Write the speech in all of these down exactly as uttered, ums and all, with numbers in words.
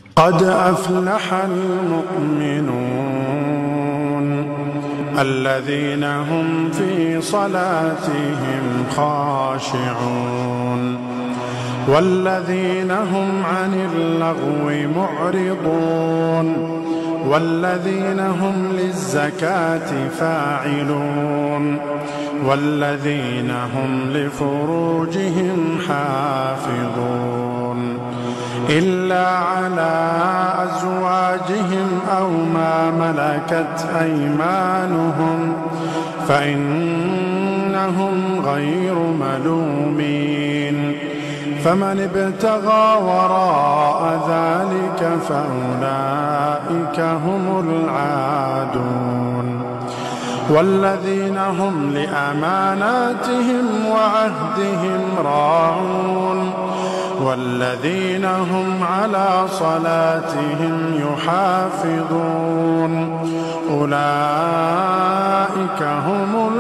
قد أفلح المؤمنون الذين هم في صلاتهم خاشعون والذين هم عن اللغو معرضون والذين هم للزكاة فاعلون والذين هم لفروجهم حافظون إلا على أزواجهم أو ما ملكت أيمانهم فإنهم غير ملومين فمن ابتغى وراء ذلك فأولئك هم العادون والذين هم لأماناتهم وعهدهم راعون والذين هم على صلاتهم يحافظون أولئك هم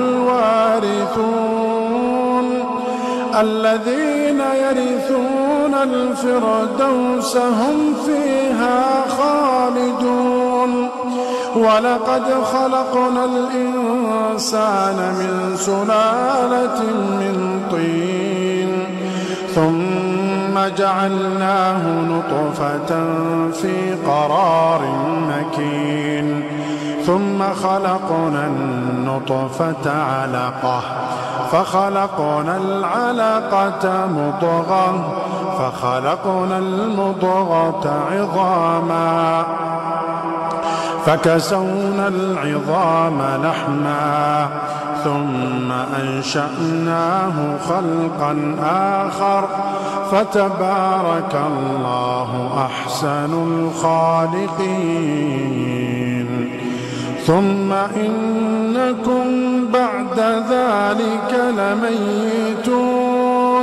الوارثون الذين يرثون الفردوس هم فيها خالدون ولقد خلقنا الإنسان من سلالة من طين ثم جعلناه نطفة في قرار مكين ثم خلقنا النطفة علقة فخلقنا العلقة مضغة فخلقنا المضغة عظاما فكسونا العظام لحما ثم أنشأناه خلقا آخر فتبارك الله أحسن الخالقين ثم إنكم بعد ذلك لميتون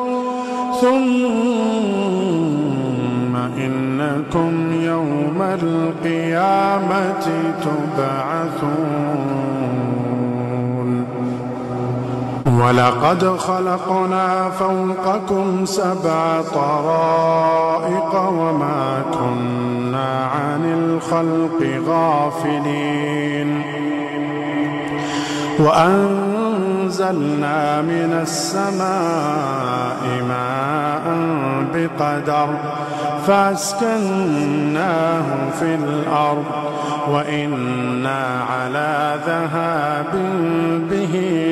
ثم إنكم يوم القيامة تبعثون ولقد خلقنا فوقكم سبع طرائق وما كنا عن الخلق غافلين وأنزلنا من السماء ماء بقدر فأسكناه في الأرض وإنا على ذهاب به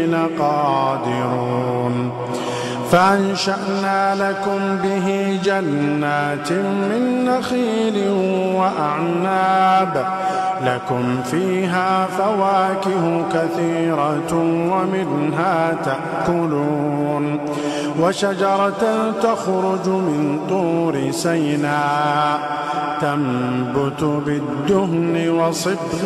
لقادرون فأنشأنا لكم به جنات من نخيل وأعناب لكم فيها فواكه كثيرة ومنها تأكلون وشجرة تخرج من طور سيناء تنبت بالدهن وصبغ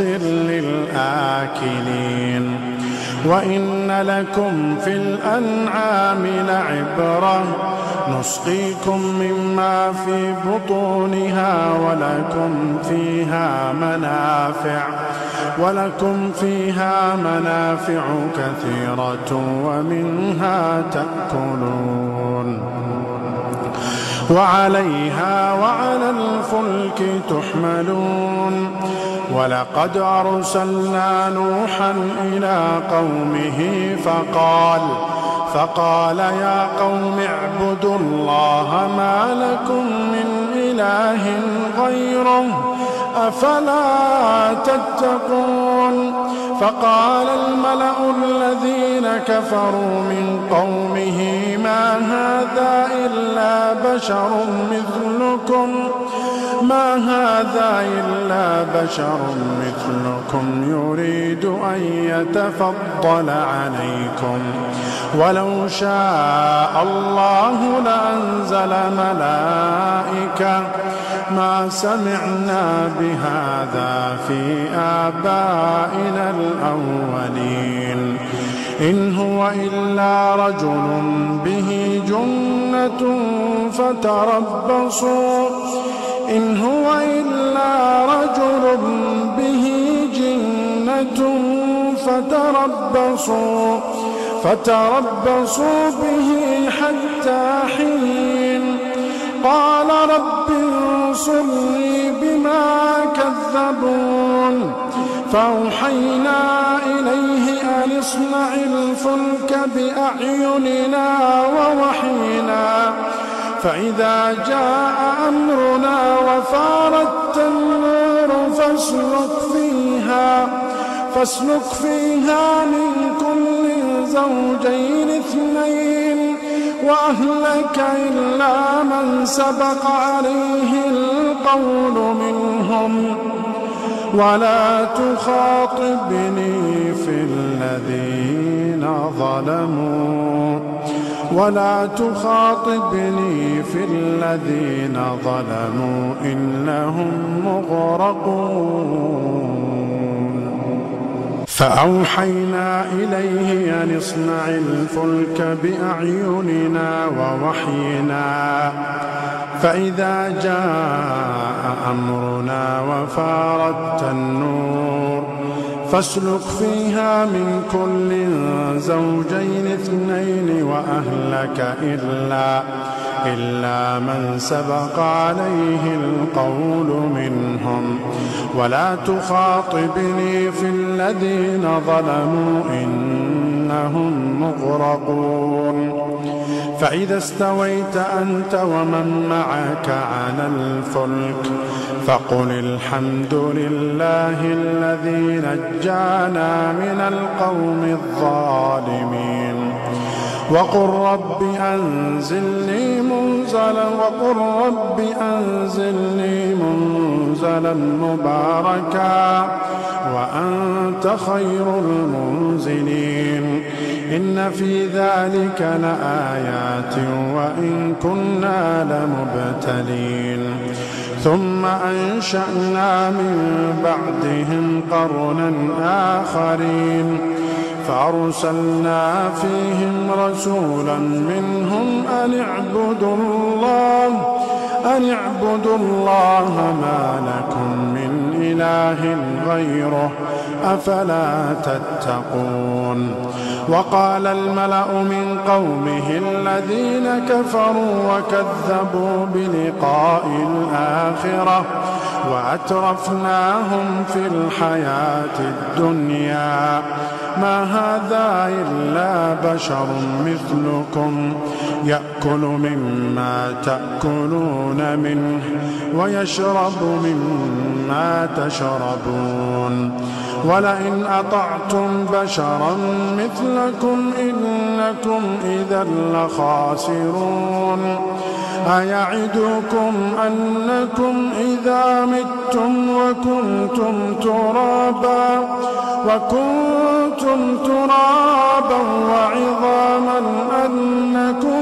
للآكلين وإن لكم في الأنعام لعبرة نسقيكم مما في بطونها ولكم فيها منافع ولكم فيها منافع كثيرة ومنها تأكلون وعليها وعلى الفلك تحملون ولقد أرسلنا نوحا إلى قومه فقال فقال يا قوم اعبدوا الله ما لكم من إله غيره أفلا تتقون فقال الملأ الذين كفروا من قومه ما هذا إلا بشر مثلكم ما هذا إلا بشر مثلكم يريد أن يتفضل عليكم ولو شاء الله لأنزل ملائكة ما سمعنا بهذا في آبائنا الأولين إن هو إلا رجل به جنة فتربصوا إن هو إلا رجل به جنة فتربصوا فتربصوا به حتى حين قال رب انصرني بما كذبون فأوحينا إليه أن اصنع الفلك بأعيننا ووحينا فإذا جاء أمرنا وفارت النور فاسلك فيها فاسلك فيها من كل زوجين اثنين وأهلك إلا من سبق عليه القول منهم ولا تخاطبني في الذين ظلموا ولا تخاطبني في الذين ظلموا إنهم مغرقون فأوحينا إليه أن اصنع الفلك بأعيننا ووحينا فإذا جاء أمرنا وفارت النور فاسلك فيها من كل زوجين اثنين وأهلك إلا إلا من سبق عليه القول منهم ولا تخاطبني في الذين ظلموا إنهم مغرقون فإذا استويت أنت ومن معك على الفلك فقل الحمد لله الذي نجانا من القوم الظالمين وقل رب أنزلني منزلا وقل رب أنزلني منزلا مباركا وأنت خير المنزلين إن في ذلك لآيات وإن كنا لمبتلين ثم أنشأنا من بعدهم قرنا آخرين فأرسلنا فيهم رسولا منهم أن اعبدوا الله أن اعبدوا الله ما لكم من إله غيره أفلا تتقون وقال الملأ من قومه الذين كفروا وكذبوا بلقاء الآخرة وأترفناهم في الحياة الدنيا ما هذا إلا بشر مثلكم يأكل مما تأكلون منه ويشرب مما تشربون ولئن أطعتم بشرا مثلكم إنكم إذا لخاسرون أيعدكم أنكم إذا متم وكنتم ترابا وكنتم ترابا وعظاما أنكم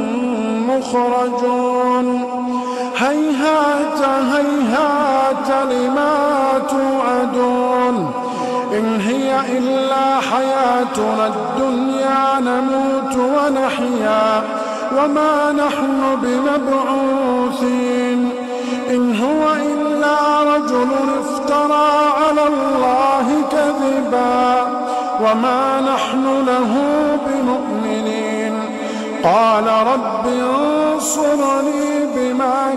مخرجون هيهات هيهات لما توعدون إن هي إلا حياتنا الدنيا نموت ونحيا وما نحن بمبعوثين إن هو إلا رجل افترى على الله كذبا وما نحن له بمؤمنين قال رب انصرني بما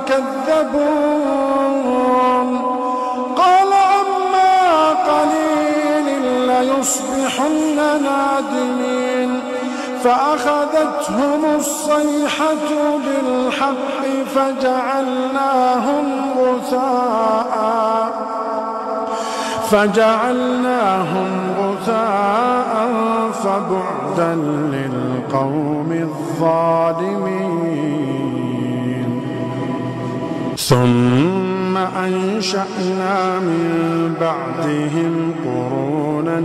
كذبون قال عما قليل ليصبحن نادمين فأخذتهم الصيحة بالحق فجعلناهم غثاء فجعلناهم غثاء فبعدا للقوم الظالمين ثم أنشأنا من بعدهم قرونا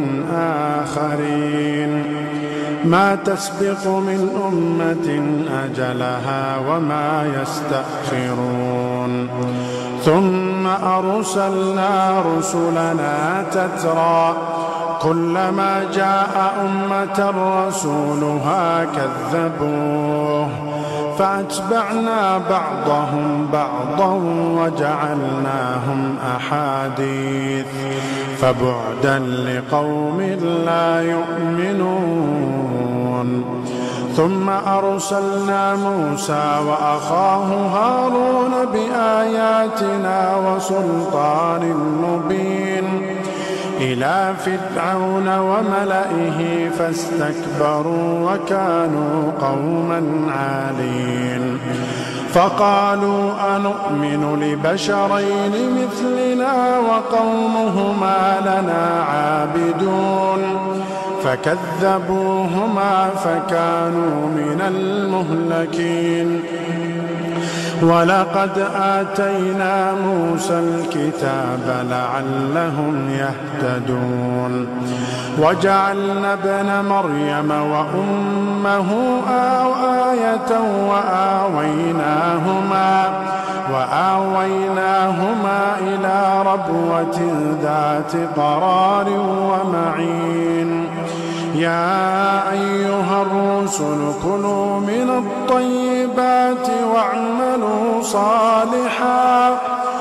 آخرين ما تسبق من أمة أجلها وما يستأخرون ثم أرسلنا رسلنا تترى كلما جاء أمة رسولها كذبوه فأتبعنا بعضهم بعضا وجعلناهم أحاديث فبعدا لقوم لا يؤمنون ثم أرسلنا موسى وأخاه هارون بآياتنا وسلطان مبين إلى فرعون وملئه فاستكبروا وكانوا قوما عالين فقالوا أنؤمن لبشرين مثلنا وقومهما لنا عابدون فكذبوهما فكانوا من المهلكين ولقد آتينا موسى الكتاب لعلهم يهتدون وجعلنا ابن مريم وأمه آية وآويناهما وآويناهما إلى ربوة ذات قرار ومعين يا أيها الرسل كلوا من الطيبات واعملوا صالحا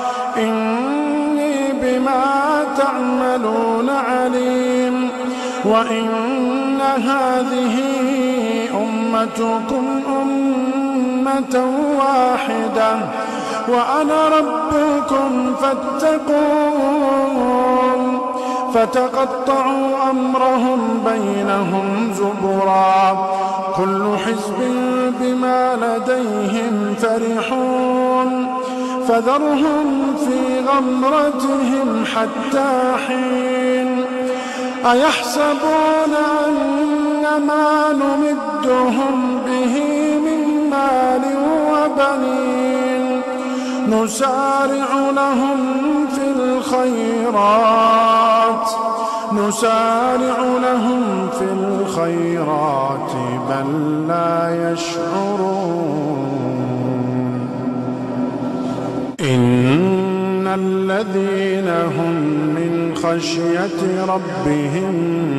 إني بما تعملون عليم وإن هذه أمتكم أمة واحدة وأنا ربكم فاتقون فتقطعوا أمرهم بينهم زبرا كل حزب بما لديهم فرحون فذرهم في غمرتهم حتى حين أيحسبون أن ما نمدهم به من مال وبنين نسارع لهم في الخيرات نسارع لهم في الخيرات بل لا يشعرون إن الذين هم من خشية ربهم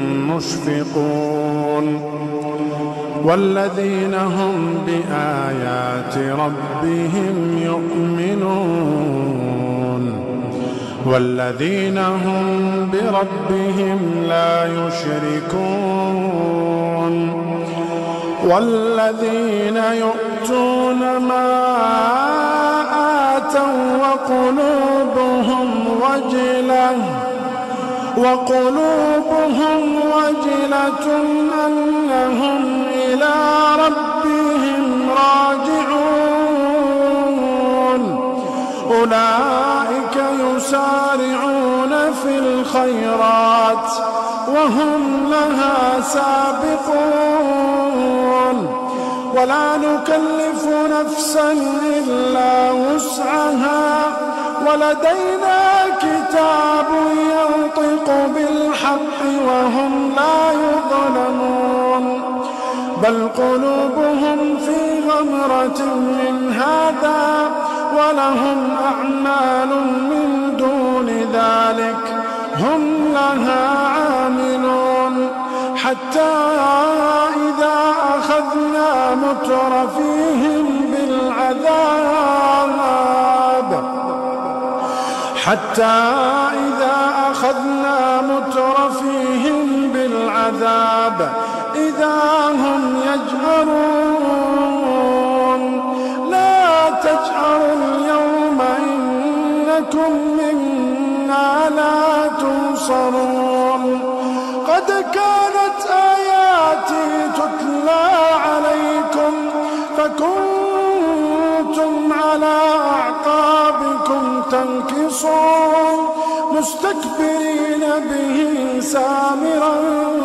مشفقون والذين هم بآيات ربهم يؤمنون والذين هم بربهم لا يشركون والذين يؤتون ما آتوا وقلوبهم وجلة وقلوبهم وجلة أنهم إلى ربهم راجعون أولئك يسارعون في الخيرات وهم لها سابقون ولا نكلف نفسا إلا وسعها ولدينا كتاب ينطق بالحق وهم لا يظلمون بل قلوبهم في غمرة من هذا ولهم أعمال من دون ذلك هم لها عاملون حتى إذا أخذنا مترفيهم بالعذاب حتى إذا أخذنا مترفيهم بالعذاب إذا هم يجأرون لا تجأروا اليوم إنكم منا لا تنصرون قد كانت آياتي تتلى عليكم فكنتم على أعقابكم تنكصون مستكبرين به سامرا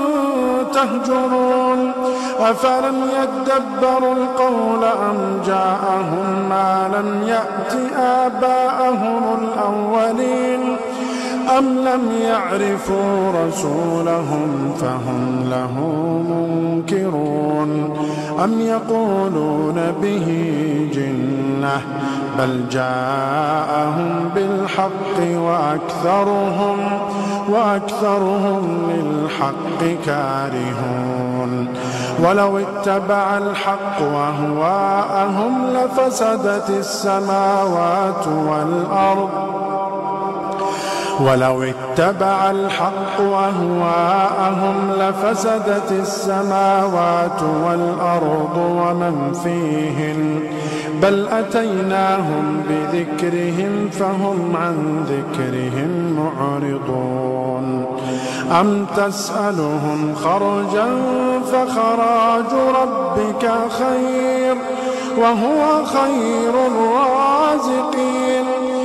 تهجرون أفلم يدبروا القول أم جاءهم ما لم يأت آباءهم الأولين أم لم يعرفوا رسولهم فهم له منكرون أم يقولون به جنة بل جاءهم بالحق وأكثرهم وأكثرهم للحق كارهون ولو اتبع الحق أهواءهم لفسدت السماوات والأرض ولو اتبع الحق أهواءهم لفسدت السماوات والأرض ومن فيهن بل أتيناهم بذكرهم فهم عن ذكرهم معرضون أم تسألهم خرجا فخراج ربك خير وهو خير الرازقين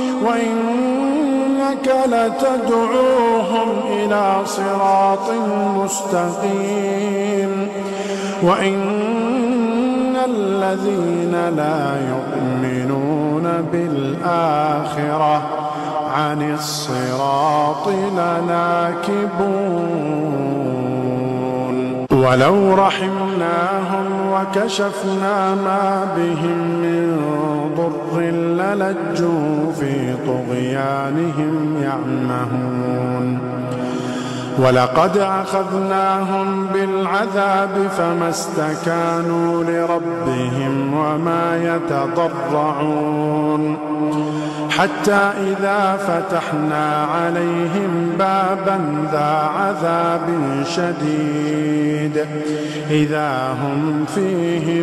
وإنك لتدعوهم إلى صراط مستقيم وإن الذين لا يؤمنون بالآخرة عن الصراط لناكبون ولو رحمناهم وكشفنا ما بهم من ضر للجوا في طغيانهم يعمهون ولقد أخذناهم بالعذاب فما استكانوا لربهم وما يتضرعون حتى إذا فتحنا عليهم بابا ذا عذاب شديد إذا هم فيه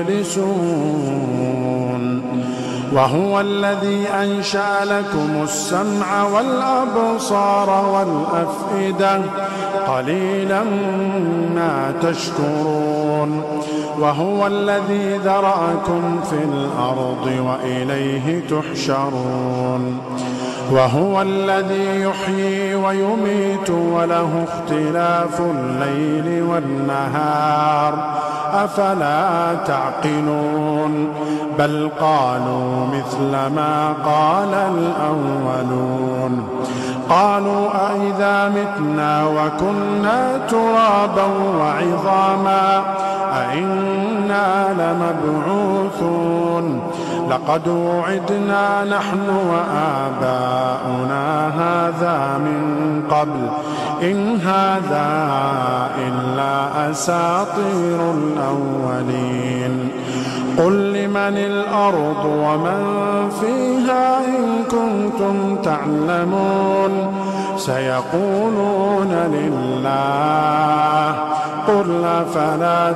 مبلسون وهو الذي أنشأ لكم السمع والأبصار والأفئدة قليلا ما تشكرون وهو الذي ذرأكم في الأرض وإليه تحشرون وهو الذي يحيي ويميت وله اختلاف الليل والنهار أفلا تعقلون بل قالوا مثل ما قال الأولون قالوا أئذا متنا وكنا ترابا وعظاما أئنا لمبعوثون لقد وعدنا نحن وآباؤنا هذا من قبل إن هذا إلا أساطير الأولين قل لمن الأرض ومن فيها إن كنتم تعلمون سيقولون لله قل أفلا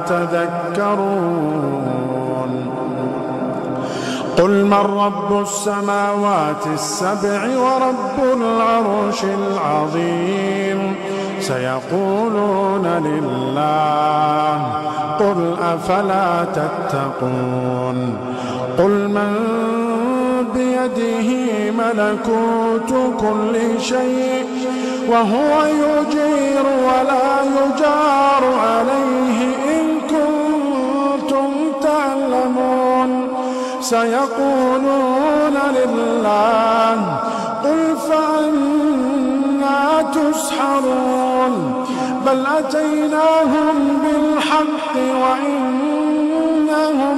تذكرون قل من رب السماوات السبع ورب العرش العظيم سيقولون لله قل أفلا تتقون قل من بيده ملكوت كل شيء وهو يجير ولا يجار عليه إن كنتم تعلمون سيقولون لله قل فأنا تسحرون بل أتيناهم بالحق وإنهم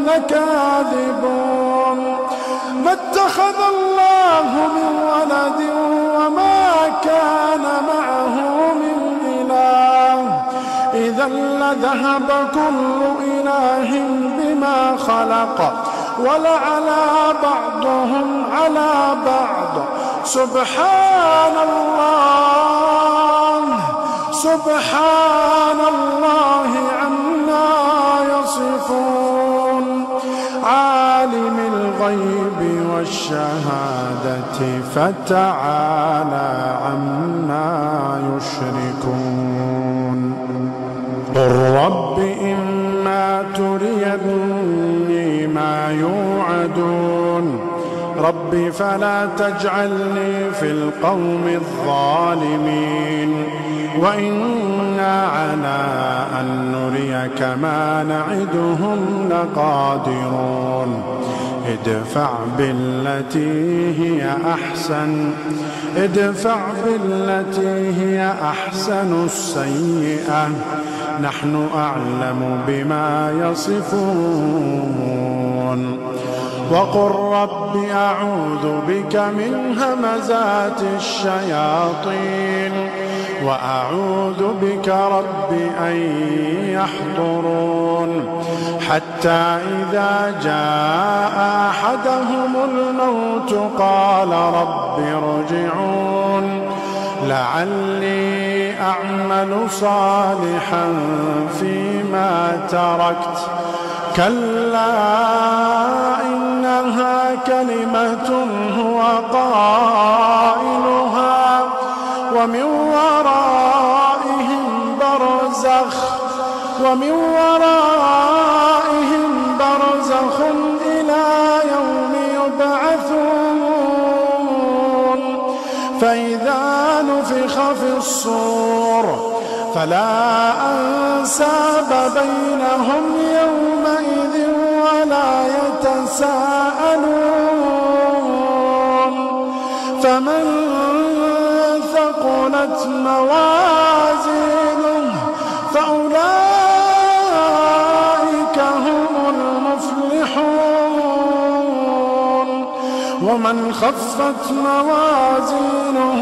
لكاذبون ما اتخذ الله من ولد وما كان معه من إله إذا لذهب كل إله بما خلق ولعلى بعضهم على بعض سبحان الله سبحان الله عما يصفون عالم الغيب والشهادة فتعالى عما يشركون قل رب إما تريني ما يوعدون رب فلا تجعلني في القوم الظالمين وإنا على أن نريك ما نعدهم لقادرون ادفع بالتي هي أحسن ادفع بالتي هي أحسن السيئة نحن أعلم بما يصفون وقل رب أعوذ بك من همزات الشياطين وأعوذ بك رب أن يحضرون حتى إذا جاء أحدهم الموت قال رب ارجعون لعلي أعمل صالحا فيما تركت كلا إنها كلمة هو قائلها ومن ورائهم برزخ ومن ورائهم برزخ إلى يوم يبعثون فإذا نفخ في الصور فلا أنساب بينهم يومئذ ولا يتساءلون فمن ثقلت موازينه فأولئك هم المفلحون ومن خفت موازينه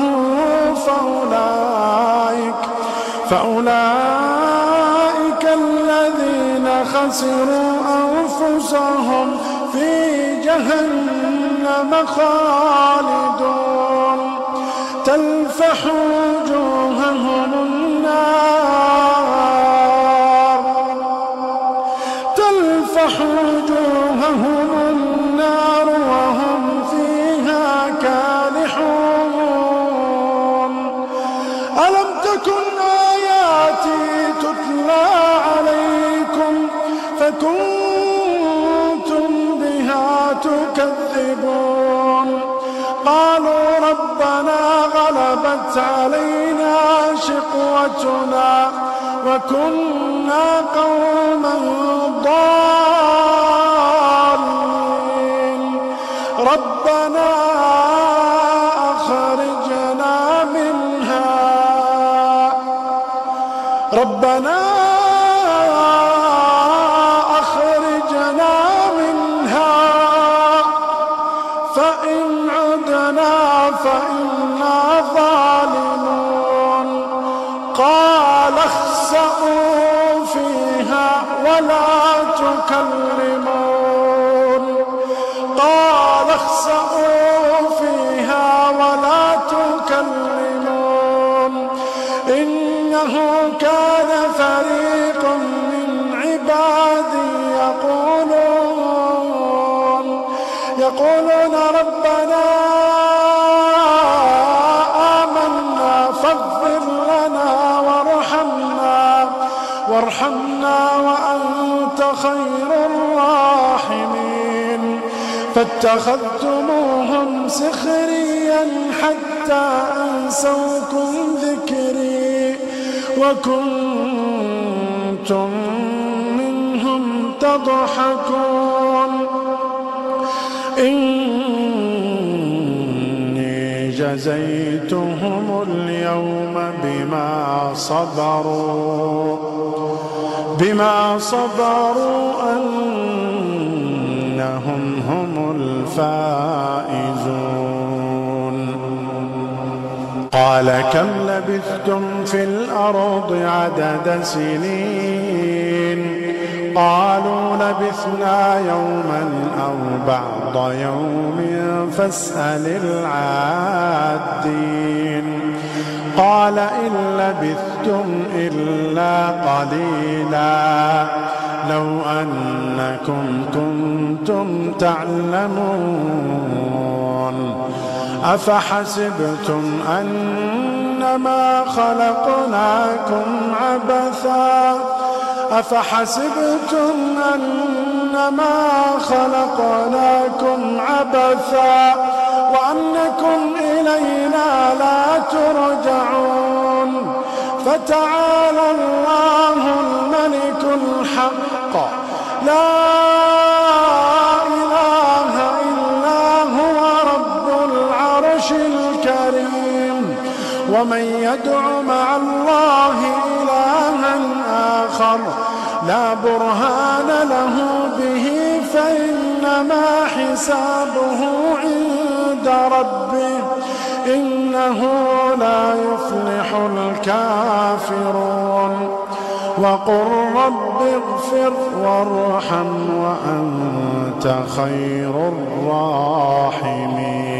فأولئك فأولئك الذين خسروا أنفسهم في جهنم خالدون تلفح وجوههم النار تلفح وجوههم النار وهم فيها كالحون ألم تكن آياتي تتلى عليكم فكنتم بها تكذبون قالوا ربنا غلبت علينا شقوتنا وكنا قوما ضالين ربنا أخرجنا منها ربنا أخرجنا منها فإن عدنا فإنا ظالمون قال اخسئوا فيها ولا تكلمون قال اخسئوا فيها ولا تكلمون إنه كان فريق من عبادي يقولون يقولون ربنا آمنا فاغفر لنا وارحمنا وارحمنا وأنت خير الراحمين فاتخذتموهم سخريا حتى أنسوكم ذكري وكنتم منهم تضحكون إني جزيتهم اليوم بما صبروا بما صبروا أنهم هم الفائزون قال كم لبثتم في الأرض عدد سنين قالوا لبثنا يوما أو بعض يوم فاسأل العادين قال إن لبثتم إلا قليلا لو أنكم كنتم تعلمون أفحسبتم أنما خلقناكم عبثا أفحسبتم أنما خلقناكم عبثا وأنكم إلينا لا ترجعون فتعالى الله الملك الحق لا إله إلا هو رب العرش الكريم ومن يدع مع الله إلها آخر لا برهان له به فإنما حسابه عند ربه إنه لا يفلح الكافرون وقل رب اغفر وارحم وأنت خير الراحمين.